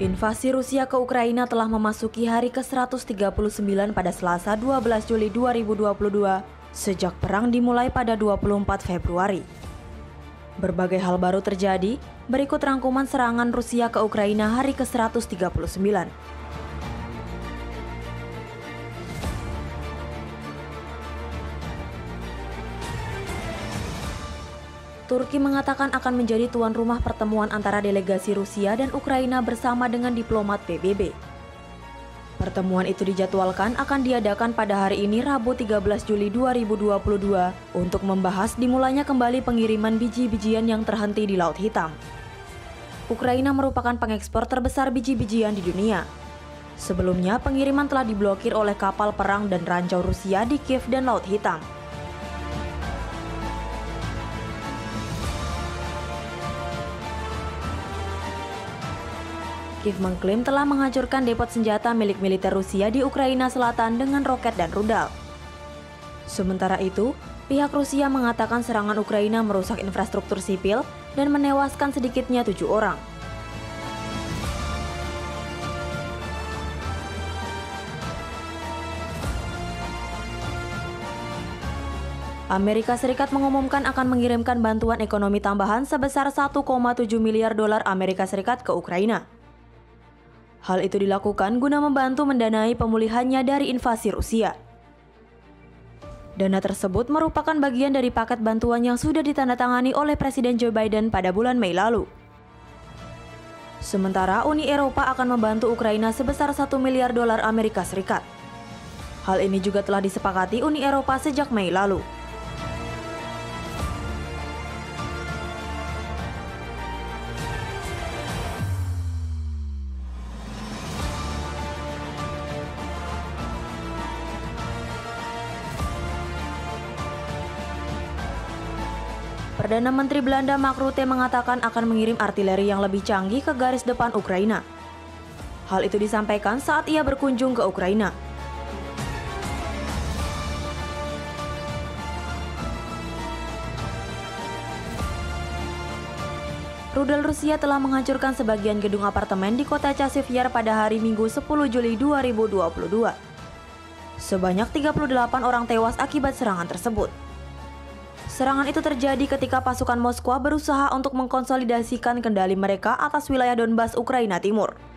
Invasi Rusia ke Ukraina telah memasuki hari ke-139 pada Selasa 12 Juli 2022 sejak perang dimulai pada 24 Februari. Berbagai hal baru terjadi, berikut rangkuman serangan Rusia ke Ukraina hari ke-139. Turki mengatakan akan menjadi tuan rumah pertemuan antara delegasi Rusia dan Ukraina bersama dengan diplomat PBB. Pertemuan itu dijadwalkan akan diadakan pada hari ini Rabu 13 Juli 2022 untuk membahas dimulainya kembali pengiriman biji-bijian yang terhenti di Laut Hitam. Ukraina merupakan pengekspor terbesar biji-bijian di dunia. Sebelumnya, pengiriman telah diblokir oleh kapal perang dan ranjau Rusia di Kiev dan Laut Hitam. Kiev mengklaim telah menghancurkan depot senjata milik militer Rusia di Ukraina Selatan dengan roket dan rudal. Sementara itu, pihak Rusia mengatakan serangan Ukraina merusak infrastruktur sipil dan menewaskan sedikitnya 7 orang. Amerika Serikat mengumumkan akan mengirimkan bantuan ekonomi tambahan sebesar 1,7 miliar dolar Amerika Serikat ke Ukraina. Hal itu dilakukan guna membantu mendanai pemulihannya dari invasi Rusia. Dana tersebut merupakan bagian dari paket bantuan yang sudah ditandatangani oleh Presiden Joe Biden pada bulan Mei lalu. Sementara Uni Eropa akan membantu Ukraina sebesar 1 miliar dolar Amerika Serikat. Hal ini juga telah disepakati Uni Eropa sejak Mei lalu. Perdana Menteri Belanda Mark Rutte mengatakan akan mengirim artileri yang lebih canggih ke garis depan Ukraina. Hal itu disampaikan saat ia berkunjung ke Ukraina. Rudal Rusia telah menghancurkan sebagian gedung apartemen di kota Chasiv Yar pada hari Minggu 10 Juli 2022. Sebanyak 38 orang tewas akibat serangan tersebut. Serangan itu terjadi ketika pasukan Moskwa berusaha untuk mengkonsolidasikan kendali mereka atas wilayah Donbas, Ukraina Timur.